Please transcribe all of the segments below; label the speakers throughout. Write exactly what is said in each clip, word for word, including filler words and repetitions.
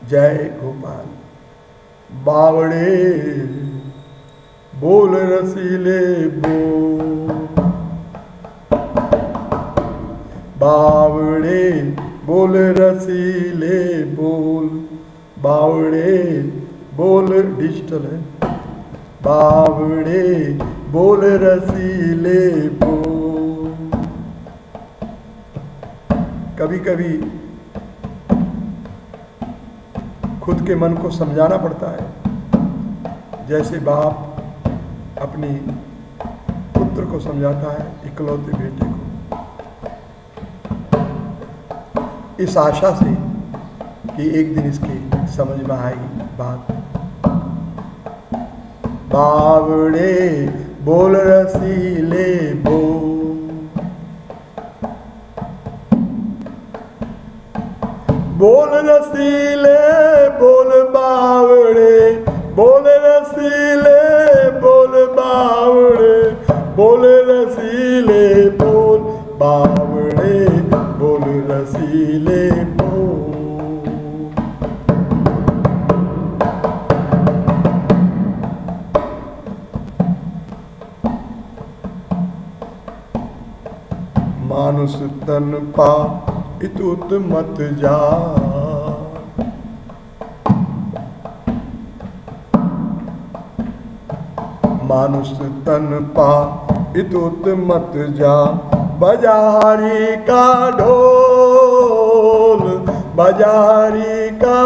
Speaker 1: जय गोपाल। बावड़े बोल रसीले बोल, बावड़े बोल रसीले बोल, बावड़े बोल डिजिटल है, बावड़े बोल रसीले बोल। कभी कभी खुद के मन को समझाना पड़ता है, जैसे बाप अपनी पुत्र को समझाता है, इकलौते बेटे को, इस आशा से कि एक दिन इसकी समझ में आएगी बात। बावड़े बोल रसीले बोल, बोल रसीले बोल बावड़े, बोल रसीले बोल बावड़े, बोल रसीले बोल बावड़े, बोल रसीले बोल। मानुष तन पा इतुत मत जा, मानुष तन पा इतुत मत जा, बाजारी का ढोल, बाजारी का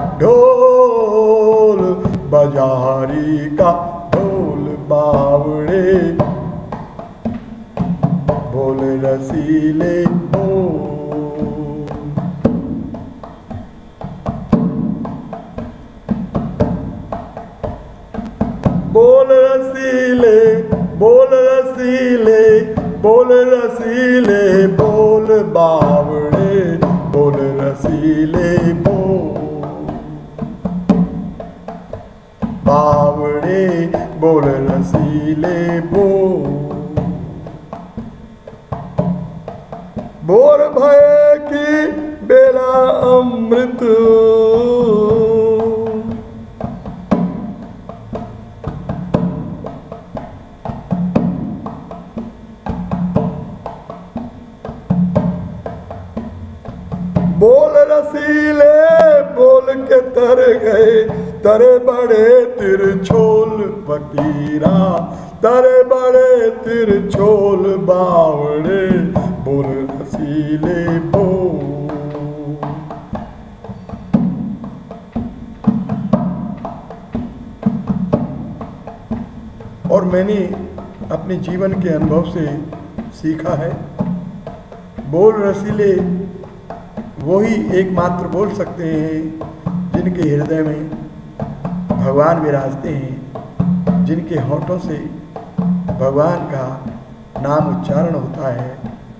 Speaker 1: ढोल, बाजारी का ढोल बावड़े बोल रसीले बोल। बोल रसीले बोल रसीले बोल रसीले बोल बावड़े, बोल रसीले बोल, बावड़े बोल रसीले बोल। बोर भय की बेला अमृत, बोल रसीले बोल के तर गए, तरे बड़े तिरछोल फकीरा, तरे बड़े तिरछोल बावड़े बोल रसीले बोल। और मैंने अपने जीवन के अनुभव से सीखा है, बोल रसीले वही एकमात्र बोल सकते हैं जिनके हृदय में भगवान विराजते हैं, जिनके होठों से भगवान का नाम उच्चारण होता है।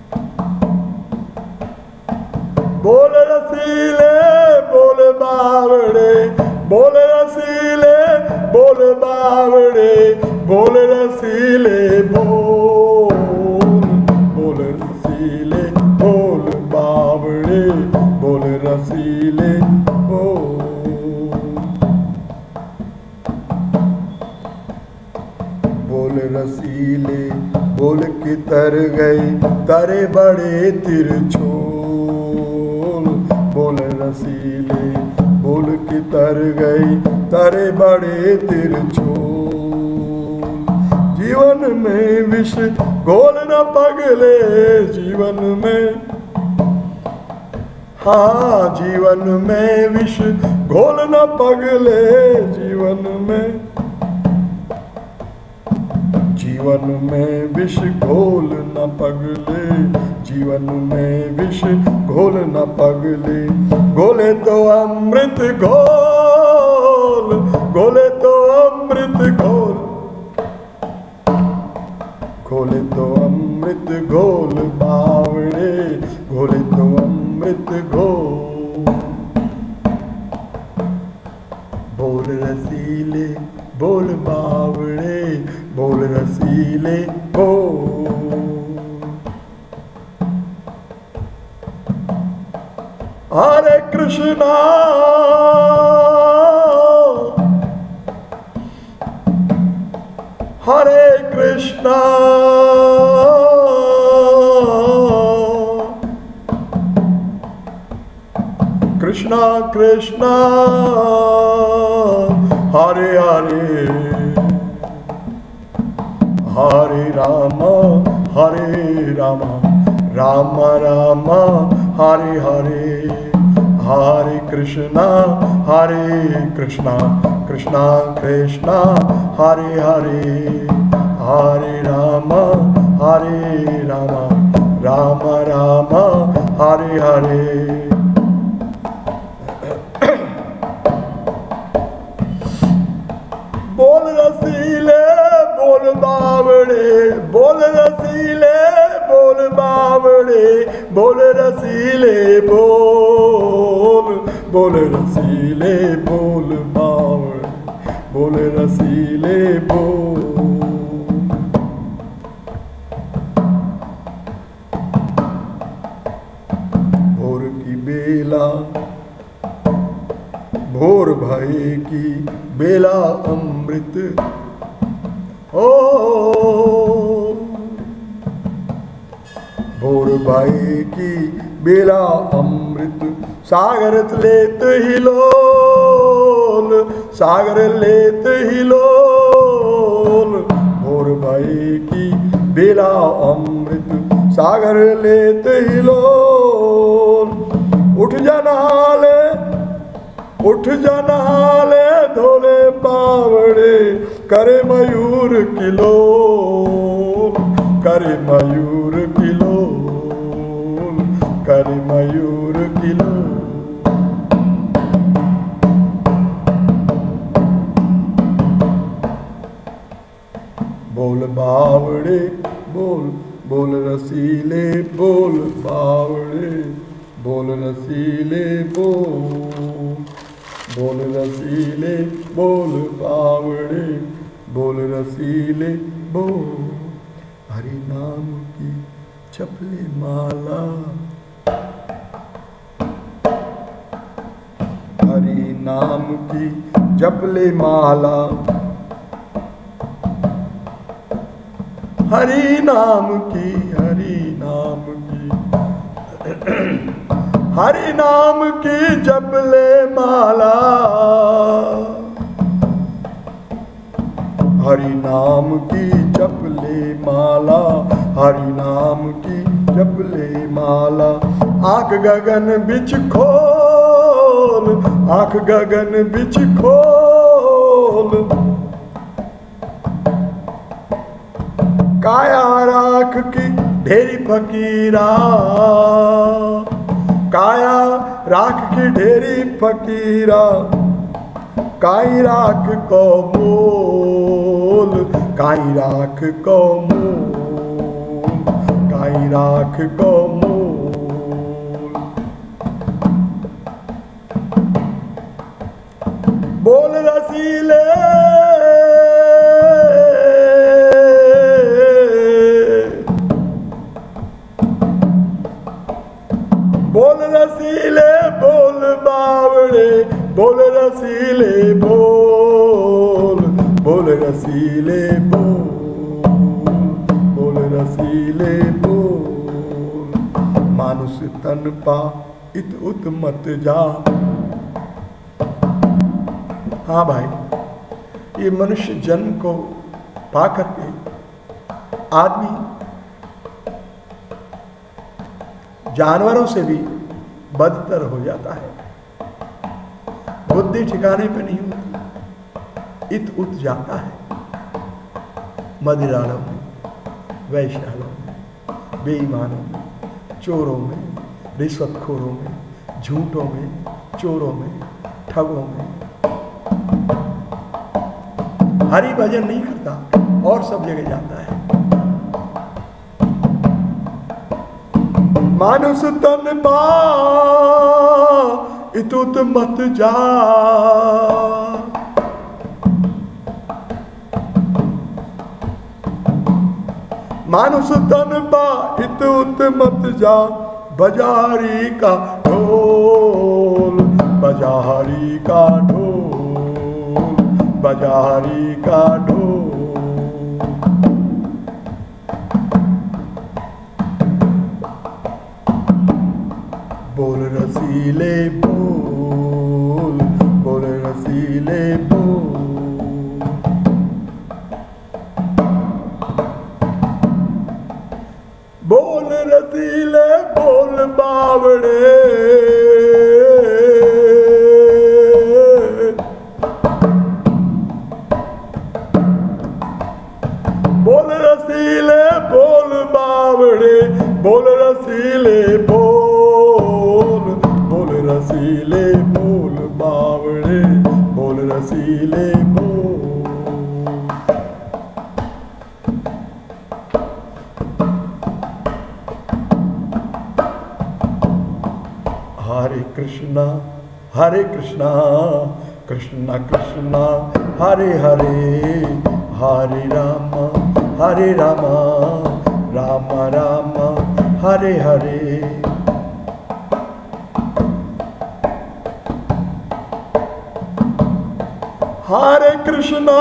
Speaker 1: बोल रसीले बोल बावड़े, बोल रसीले बोल बावड़े, बोल रसीले बोल, बोल रसीले बोल बावड़े, बोल रसीले बोल। बोल रसीले बोल के तर गए तारे बड़े तिरछोल, बोल रसीले बोल के तर गए तारे बड़े तिरछोल। जीवन में विष घोल न पगले, जीवन में हाँ जीवन में विष घोल न पगले, जीवन में जीवन में विष घोल न पगले, जीवन में विष घोल न पगले। घोले तो अमृत घोल, घोले तो अमृत घोल, घोले तो अमृत घोल बावड़े, घोले तो अमृत घोल। बोल रसीले बोल बावड़े, बोल रसीले बोल। हरे कृष्णा हरे कृष्णा कृष्णा कृष्णा हरे हरे हरे राम हरे राम राम राम हरे हरे हरे कृष्णा हरे कृष्णा कृष्णा कृष्णा हरे हरे हरे राम हरे राम राम राम हरे हरे। बोल रसीले बोल बावड़े बोल रसीले बोल बावड़े बोल रसीले बोल बोल रसीले बोल बावड़े बोल रसीले बोल। भोर की बेला भोर भय की बेला अमृत ओ भोर भय की बेला अमृत सागर लेत हिलोल सागर लेत हिलोल भोर भय की बेला अमृत सागर लेत हिलोल। उठ जनाले उठ जनाले धोले पावड़े करे मयूर किलोल करे मयूर किलोल करे मयूर किलोल। बोल बावड़े बोल बोल रसीले बोल बावड़े बोल रसीले बोल बोल रसीले बोल बावड़े बोल रसीले बोल। हरि नाम की चपले माला हरि नाम की जपले माला हरि नाम की हरि नाम की हरि नाम की जपले माला हरि नाम की जपले माला हरि नाम की जपले माला। आंख गगन बिच खोल आंख गगन बिच खोल काया राख की ढेरी फकीरा काया राख की ढेरी फकीरा काई राख को मोल काई राख को मोल काई राख को मोल। बोल रसीले बोल रसीले बोल बावड़े बोल रसीले बोल बोल रसीले बोल बोल रसीले बोल। मानुष तन पा इत उत मत जा। हाँ भाई, ये मनुष्य जन्म को पा करके आदमी जानवरों से भी बदतर हो जाता है। बुद्धि ठिकाने पे नहीं होती, इत उत जाता है। मदिरालों में, वैश्यालों में, बेईमानों में, चोरों में, रिश्वतखोरों में, झूठों में, चोरों में, ठगों में। हरि भजन नहीं करता और सब जगह जाता है। मानुष तन पा इतुत मत जा। मानुष तन पा इतुत मत जा। बाजारी का ढोल बजा हरि का ढोल, बजा हरि का ढोल। बोल रसीले बोल, बोल रसीले बोल। बोल रसीले बोल बावड़े, बोल रसीले बोल बावड़े, बोल रसीले बोल, बोल रसीले बोल बावड़े, बोल रसीले बोल। हरे कृष्णा हरे कृष्णा, कृष्णा कृष्णा हरे हरे, हरे राम हरे राम, राम राम हरे हरे। हरे कृष्णा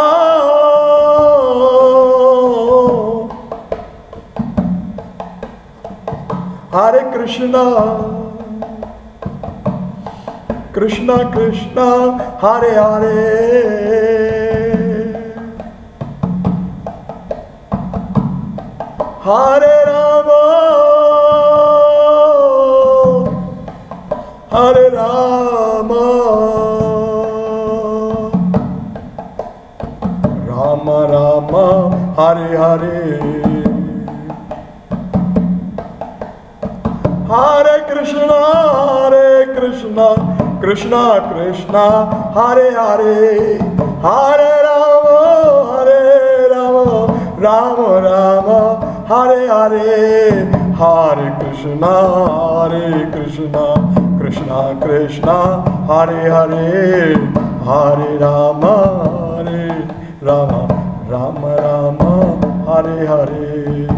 Speaker 1: हरे कृष्णा, कृष्णा कृष्णा हरे हरे, हरे राम हरे राम, राम राम हरे हरे। हरे कृष्णा हरे कृष्णा, कृष्णा कृष्णा हरे हरे, हरे राम हरे राम, राम राम हरे हरे। हरे कृष्णा हरे कृष्णा, कृष्णा कृष्णा हरे हरे, हरे राम हरे राम, राम राम हरे हरे।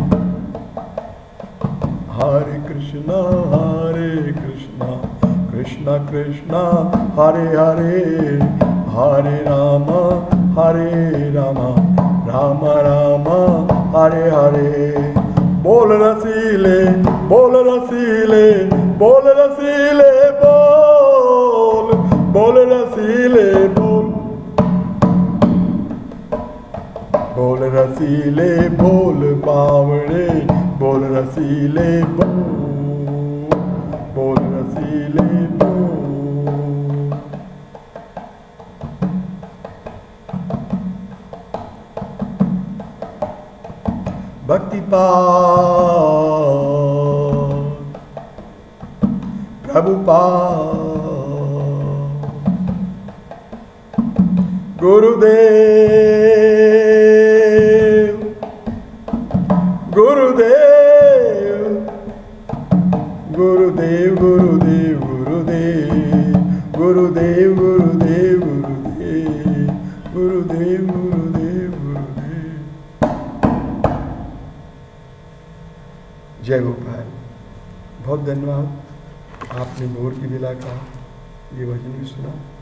Speaker 1: हरे कृष्णा हरे कृष्णा, कृष्णा कृष्णा हरे हरे, हरे राम हरे राम, राम राम हरे हरे। बोल रसीले बोल रसीले, बोल रसीले बोल, बोल रसीले बोल, बोल रसीले बोल बावड़े, बोल रसीले बोल, बोल रसीले बोल। भक्ति पाल प्रभु पाल, गुरुदेव गुरुदेव गुरुदेव गुरुदेव गुरुदेव गुरुदेव गुरुदेव गुरुदेव गुरुदेव गुरुदेव गुरुदेव। जय गोपाल। बहुत धन्यवाद, आपने भोर की बेला का ये भजन भी सुना।